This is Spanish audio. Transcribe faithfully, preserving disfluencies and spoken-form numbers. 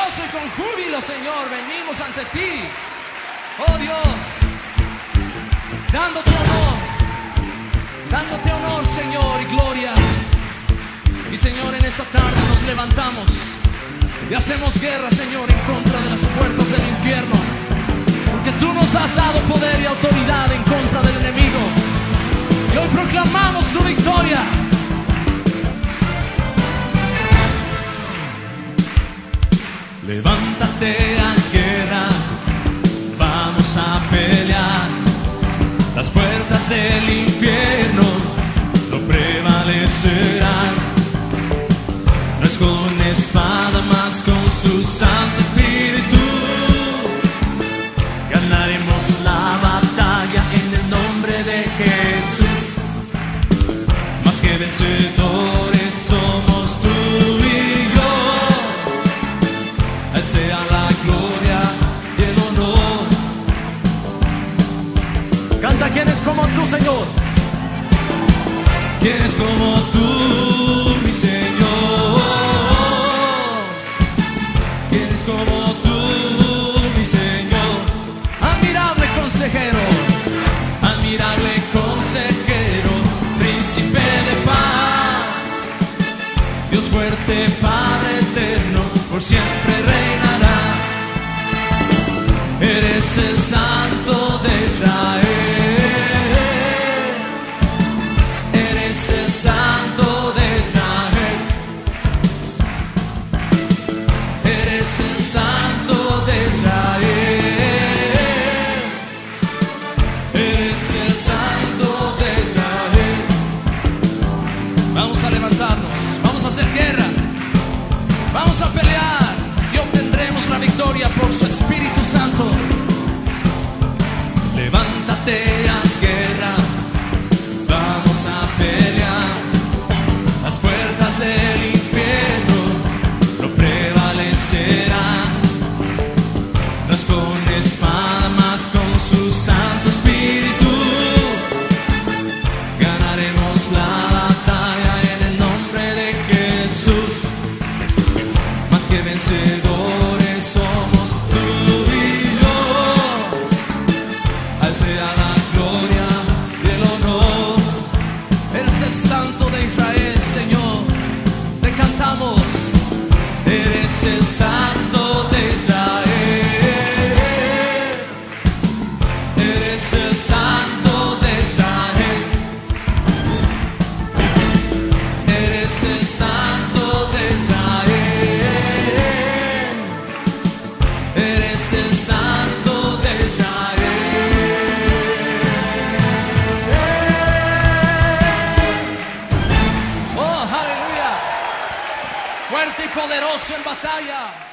gozo y con júbilo, Señor, venimos ante ti, oh Dios, dándote honor, dándote honor, Señor, y gloria. Y Señor, en esta tarde nos levantamos y hacemos guerra, Señor, en contra de las puertas del infierno, porque tú nos has dado poder y autoridad en contra del enemigo. Y hoy proclamamos tu victoria. Levántate, haz guerra, vamos a pelear. Las puertas del infierno no prevalecerán. No es con espada, más con su Santo Espíritu. Ganaremos la batalla en el nombre de Jesús. Más que vencedores somos tú y yo. A Él sea la gloria y el honor. Canta: ¿quién es como tú, Señor? ¿Quién es como tú, mi Señor? ¿Quién es como tú, mi Señor? Admirable consejero, admirable consejero, príncipe de paz, Dios fuerte, Padre eterno, por siempre reinarás. Eres el Santo de Israel. Eres el Santo de Israel. Eres el Santo de Israel. Eres el Santo de Israel. Vamos a levantarnos, vamos a hacer guerra, vamos a pelear y obtendremos la victoria por su Espíritu Santo. Levántate, haz guerra, vamos a pelear. Las puertas del infierno no prevalecerán. No es con espada, más con su Santo Espíritu. Ganaremos la batalla en el nombre de Jesús. Más que vencedores somos tú y yo. A Él sea la gloria y el honor. Eres el Santo de Israel, Señor. Te cantamos. Eres el Santo de Israel. Eres el Santo de Israel. Eres el Santo de Israel. Eres el Santo de Israel. Oh, aleluya. Fuerte y poderoso en batalla.